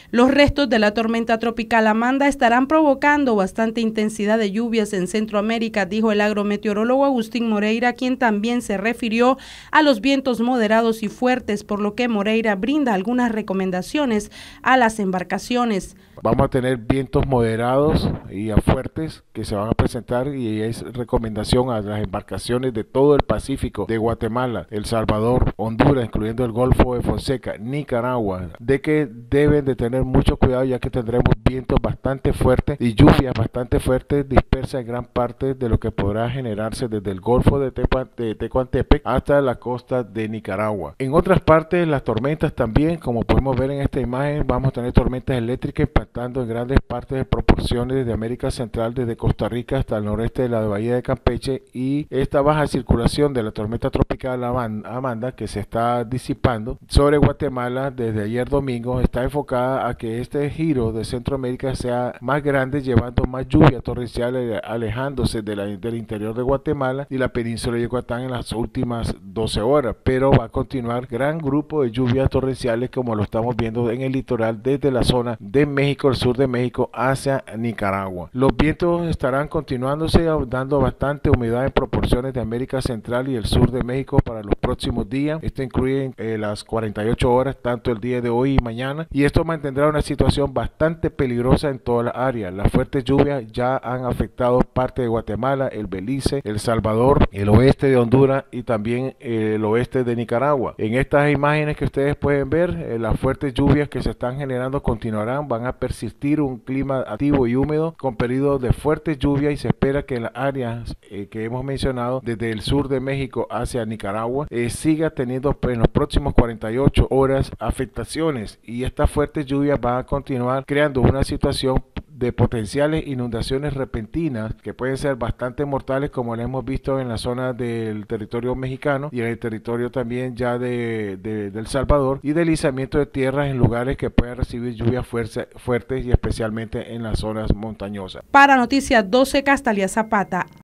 Los restos de la tormenta tropical Amanda estarán provocando bastante intensidad de lluvias en Centroamérica, dijo el agrometeorólogo Agustín Moreira, quien también se refirió a los vientos moderados y fuertes, por lo que Moreira brinda algunas recomendaciones a las embarcaciones. Vamos a tener vientos moderados y fuertes que se van a presentar, y es recomendación a las embarcaciones de todo el Pacífico, de Guatemala, El Salvador, Honduras, incluyendo el Golfo de Fonseca, Nicaragua, de que deben de tener mucho cuidado, ya que tendremos vientos bastante fuertes y lluvias bastante fuertes dispersas en gran parte de lo que podrá generarse desde el Golfo de Tecuantepec hasta la costa de Nicaragua. En otras partes, las tormentas también, como podemos ver en esta imagen, vamos a tener tormentas eléctricas impactando en grandes partes de proporciones de América Central, desde Costa Rica hasta el noreste de la bahía de Campeche, y esta baja circulación de la tormenta tropical Amanda, que se está disipando sobre Guatemala desde ayer domingo, está enfocada a que este giro de Centroamérica sea más grande, llevando más lluvia torrencial, alejándose del interior de Guatemala y la península de Yucatán en las últimas 12 horas, pero va a continuar gran grupo de lluvias torrenciales, como lo estamos viendo en el litoral desde la zona de México, el sur de México, hacia Nicaragua. Los vientos estarán continuándose, dando bastante humedad en proporciones de América Central y el sur de México para los próximos días. Esto incluye las 48 horas, tanto el día de hoy y mañana, y esto mantendrá una situación bastante peligrosa en toda la área. Las fuertes lluvias ya han afectado parte de Guatemala, el Belice, El Salvador, el oeste de Honduras y también el oeste de Nicaragua. En estas imágenes que ustedes pueden ver, las fuertes lluvias que se están generando continuarán, van a persistir un clima activo y húmedo con periodos de fuertes lluvias, y se espera que en las áreas que hemos mencionado, desde el sur de México hacia Nicaragua, siga teniendo en los próximos 48 horas afectaciones, y estas fuertes lluvias van a continuar creando una situación de potenciales inundaciones repentinas que pueden ser bastante mortales, como lo hemos visto en la zona del territorio mexicano y en el territorio también ya de El Salvador, y deslizamiento de tierras en lugares que puedan recibir lluvias fuertes y especialmente en las zonas montañosas. Para Noticias 12, Castalia Zapata.